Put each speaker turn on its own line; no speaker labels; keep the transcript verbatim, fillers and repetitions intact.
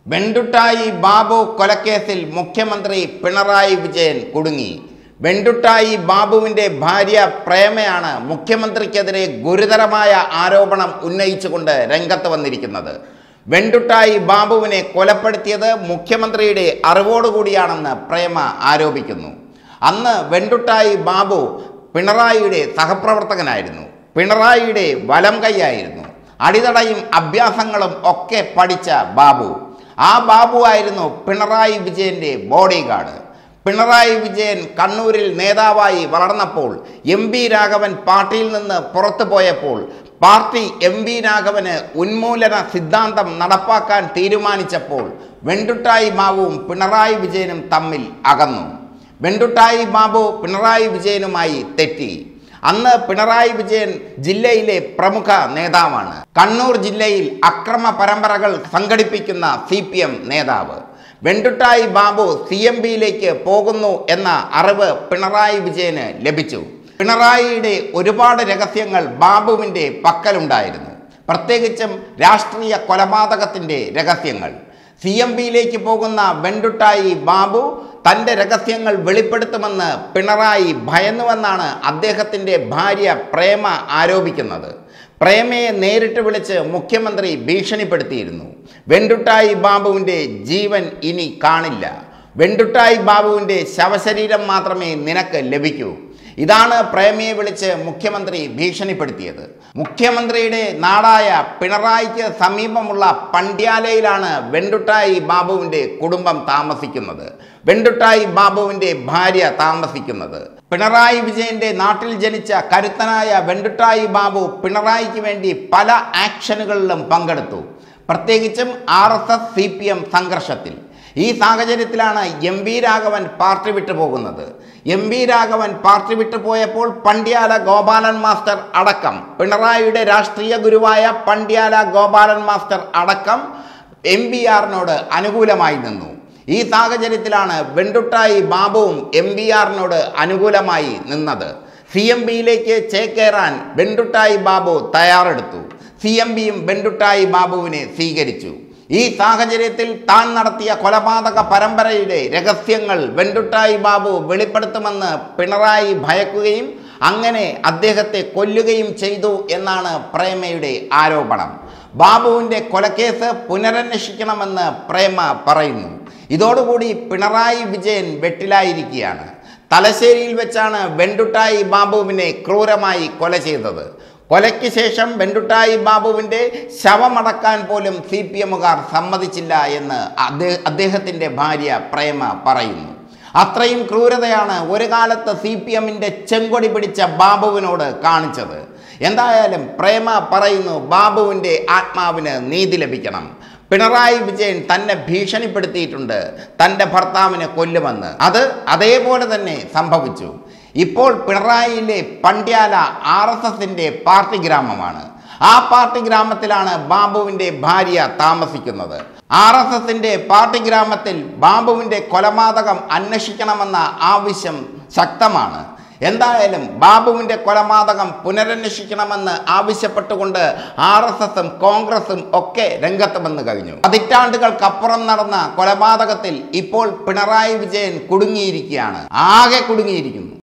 വെണ്ടുട്ടായി ബാബു കൊലക്കേസിൽ മുഖ്യമന്ത്രി പിണറായി വിജയൻ കുടുങ്ങി. വെണ്ടുട്ടായി ബാബുവിൻ്റെ ഭാര്യ പ്രേമയാണ് മുഖ്യമന്ത്രിക്കെതിരെ ഗുരുതരമായ ആരോപണം ഉന്നയിച്ചുകൊണ്ട് രംഗത്ത് വന്നിരിക്കുന്നത്. വെണ്ടുട്ടായി ബാബുവിനെ കൊലപ്പെടുത്തിയത് മുഖ്യമന്ത്രിയുടെ അറിവോടുകൂടിയാണെന്ന് പ്രേമ ആരോപിക്കുന്നു. അന്ന് വെണ്ടുട്ടായി ബാബു പിണറായിയുടെ സഹപ്രവർത്തകനായിരുന്നു. പിണറായിയുടെ വലം കൈയായിരുന്നു. അടിതടയും അഭ്യാസങ്ങളും ഒക്കെ പഠിച്ച ബാബു. ആ ബാബു ആയിരുന്നു പിണറായി വിജയൻ്റെ ബോഡി ഗാർഡ്. പിണറായി വിജയൻ കണ്ണൂരിൽ നേതാവായി വളർന്നപ്പോൾ എം വി രാഘവൻ പാർട്ടിയിൽ നിന്ന് പുറത്തു പോയപ്പോൾ പാർട്ടി എം വി രാഘവന് ഉന്മൂലന സിദ്ധാന്തം നടപ്പാക്കാൻ തീരുമാനിച്ചപ്പോൾ വെണ്ടുട്ടായി ബാബുവും പിണറായി വിജയനും തമ്മിൽ അകന്നു. വെണ്ടുട്ടായി ബാബു പിണറായി വിജയനുമായി തെറ്റി. അന്ന് പിണറായി വിജയൻ ജില്ലയിലെ പ്രമുഖ നേതാവാണ്. കണ്ണൂർ ജില്ലയിൽ അക്രമ പരമ്പരകൾ സംഘടിപ്പിക്കുന്ന സി പി എം നേതാവ്. വെണ്ടുട്ടായി ബാബു സി എം പിയിലേക്ക് പോകുന്നു എന്ന അറിവ് പിണറായി വിജയന് ലഭിച്ചു. പിണറായിയുടെ ഒരുപാട് രഹസ്യങ്ങൾ ബാബുവിൻ്റെ പക്കലുണ്ടായിരുന്നു. പ്രത്യേകിച്ചും രാഷ്ട്രീയ കൊലപാതകത്തിൻ്റെ രഹസ്യങ്ങൾ. സി എം പിയിലേക്ക് പോകുന്ന വെണ്ടുട്ടായി ബാബു തൻ്റെ രഹസ്യങ്ങൾ വെളിപ്പെടുത്തുമെന്ന് പിണറായി ഭയന്നുവെന്നാണ് അദ്ദേഹത്തിൻ്റെ ഭാര്യ പ്രേമ ആരോപിക്കുന്നത്. പ്രേമയെ നേരിട്ട് വിളിച്ച് മുഖ്യമന്ത്രി ഭീഷണിപ്പെടുത്തിയിരുന്നു. വെണ്ടുട്ടായി ബാബുവിൻ്റെ ജീവൻ ഇനി കാണില്ല. വെണ്ടുട്ടായി ബാബുവിൻ്റെ ശവശരീരം മാത്രമേ നിനക്ക് ലഭിക്കൂ. ഇതാണ് പ്രേമയെ വിളിച്ച് മുഖ്യമന്ത്രി ഭീഷണിപ്പെടുത്തിയത്. മുഖ്യമന്ത്രിയുടെ നാടായ പിണറായിക്ക് സമീപമുള്ള പണ്ഡ്യാലയിലാണ് വെണ്ടുട്ടായി ബാബുവിൻ്റെ കുടുംബം താമസിക്കുന്നത്. വെണ്ടുട്ടായി ബാബുവിൻ്റെ ഭാര്യ താമസിക്കുന്നത്. പിണറായി വിജയന്റെ നാട്ടിൽ ജനിച്ച കരുത്തനായ വെണ്ടുട്ടായി ബാബു പിണറായിക്ക് വേണ്ടി പല ആക്ഷനുകളിലും പങ്കെടുത്തു. പ്രത്യേകിച്ചും R S S C P M സംഘർഷത്തിൽ. ഈ സാഹചര്യത്തിലാണ് എം വി രാഘവൻ പാർട്ടി വിട്ടുപോകുന്നത്. എം വി രാഘവൻ പാർട്ടി വിട്ടുപോയപ്പോൾ പണ്ഡ്യാല ഗോപാലൻ മാസ്റ്റർ അടക്കം പിണറായിയുടെ രാഷ്ട്രീയ ഗുരുവായ പണ്ഡ്യാല ഗോപാലൻ മാസ്റ്റർ അടക്കം എം വി ആറിനോട് അനുകൂലമായി നിന്നു. ഈ സാഹചര്യത്തിലാണ് വെണ്ടുട്ടായി ബാബുവും എം വി ആറിനോട് അനുകൂലമായി നിന്നത്. സി എം പിയിലേക്ക് ചേക്കേറാൻ വെണ്ടുട്ടായി ബാബു തയ്യാറെടുത്തു. സി എം പിയും വെണ്ടുട്ടായി ബാബുവിനെ സ്വീകരിച്ചു. ഈ സാഹചര്യത്തിൽ താൻ നടത്തിയ കൊലപാതക പരമ്പരയുടെ രഹസ്യങ്ങൾ വെണ്ടുട്ടായി ബാബു വെളിപ്പെടുത്തുമെന്ന് പിണറായി ഭയക്കുകയും അങ്ങനെ അദ്ദേഹത്തെ കൊല്ലുകയും ചെയ്തു എന്നാണ് പ്രേമയുടെ ആരോപണം. ബാബുവിൻ്റെ കൊലക്കേസ് പുനരന്വേഷിക്കണമെന്ന് പ്രേമ പറയുന്നു. ഇതോടുകൂടി പിണറായി വിജയൻ വെട്ടിലായിരിക്കുകയാണ്. തലശ്ശേരിയിൽ വെച്ചാണ് വെണ്ടുട്ടായി ബാബുവിനെ ക്രൂരമായി കൊല ചെയ്തത്. കൊലയ്ക്ക് ശേഷം വെണ്ടുട്ടായി ബാബുവിൻ്റെ ശവമടക്കാൻ പോലും സി പി എമ്മുകാർ സമ്മതിച്ചില്ല എന്ന് അദ്ദേഹത്തിൻ്റെ ഭാര്യ പ്രേമ പറയുന്നു. അത്രയും ക്രൂരതയാണ് ഒരു കാലത്ത് സി പി എമ്മിൻ്റെ ചെങ്കൊടി പിടിച്ച ബാബുവിനോട് കാണിച്ചത്. എന്തായാലും പ്രേമ പറയുന്നു, ബാബുവിൻ്റെ ആത്മാവിന് നീതി ലഭിക്കണം. പിണറായി വിജയൻ തന്നെ ഭീഷണിപ്പെടുത്തിയിട്ടുണ്ട്, തൻ്റെ ഭർത്താവിനെ കൊല്ലുമെന്ന്. അത് അതേപോലെ തന്നെ സംഭവിച്ചു. ഇപ്പോൾ പിണറായിയിലെ പണ്ഡ്യാല ആർ എസ് എസിൻ്റെ പാർട്ടി ഗ്രാമമാണ്. ആ പാർട്ടി ഗ്രാമത്തിലാണ് ബാബുവിൻ്റെ ഭാര്യ താമസിക്കുന്നത്. ആർ എസ് എസിൻ്റെ പാർട്ടി ഗ്രാമത്തിൽ ബാബുവിൻ്റെ കൊലപാതകം അന്വേഷിക്കണമെന്ന ആവശ്യം ശക്തമാണ്. എന്തായാലും ബാബുവിൻ്റെ കൊലപാതകം പുനരന്വേഷിക്കണമെന്ന് ആവശ്യപ്പെട്ടുകൊണ്ട് ആർ എസ് എസും കോൺഗ്രസും ഒക്കെ രംഗത്ത് വന്നു കഴിഞ്ഞു. പതിറ്റാണ്ടുകൾക്കപ്പുറം നടന്ന കൊലപാതകത്തിൽ ഇപ്പോൾ പിണറായി വിജയൻ കുടുങ്ങിയിരിക്കുകയാണ്. ആകെ കുടുങ്ങിയിരിക്കുന്നു.